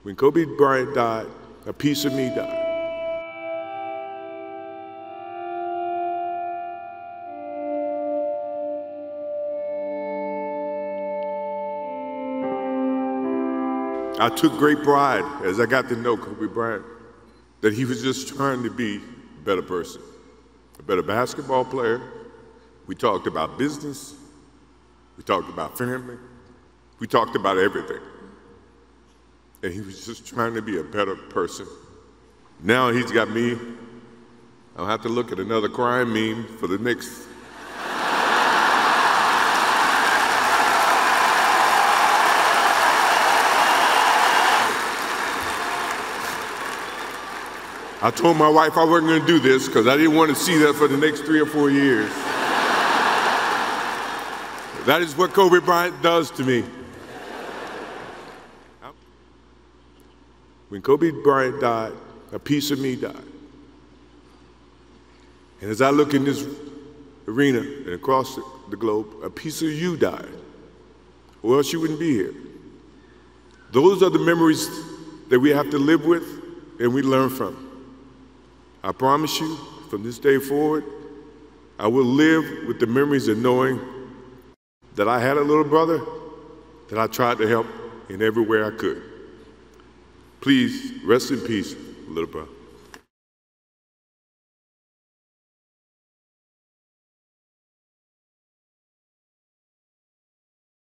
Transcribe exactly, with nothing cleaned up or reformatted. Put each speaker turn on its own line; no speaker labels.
When Kobe Bryant died, a piece of me died. I took great pride as I got to know Kobe Bryant that he was just trying to be a better person, a better basketball player. We talked about business. We talked about family. We talked about everything. And he was just trying to be a better person. Now he's got me. I'll have to look at another crime meme for the next. I told my wife I wasn't going to do this because I didn't want to see that for the next three or four years. That is what Kobe Bryant does to me. When Kobe Bryant died, a piece of me died. And as I look in this arena and across the globe, a piece of you died, or else you wouldn't be here. Those are the memories that we have to live with and we learn from. I promise you, from this day forward, I will live with the memories of knowing that I had a little brother that I tried to help in every way I could. Please rest in peace, little brother.